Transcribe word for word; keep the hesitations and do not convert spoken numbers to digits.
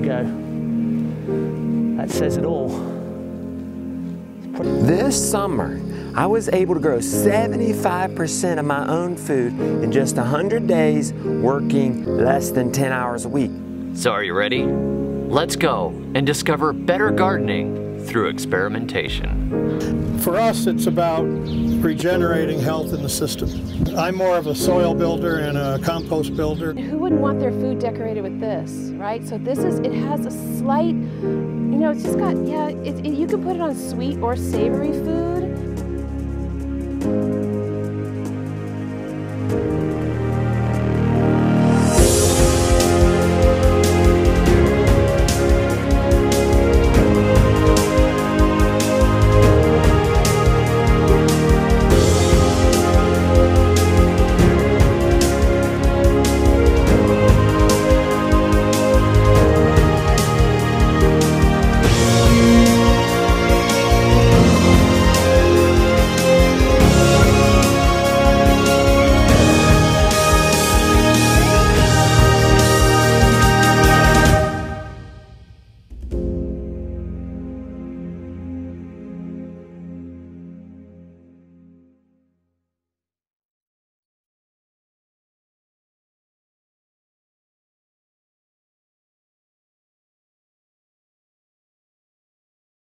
go. That says it all. This summer, I was able to grow seventy-five percent of my own food in just one hundred days, working less than ten hours a week. So are you ready? Let's go and discover better gardening through experimentation. For us, it's about regenerating health in the system. I'm more of a soil builder and a compost builder. Who wouldn't want their food decorated with this, right? So this is, it has a slight, you know, it's just got, yeah, it, it, you can put it on sweet or savory food.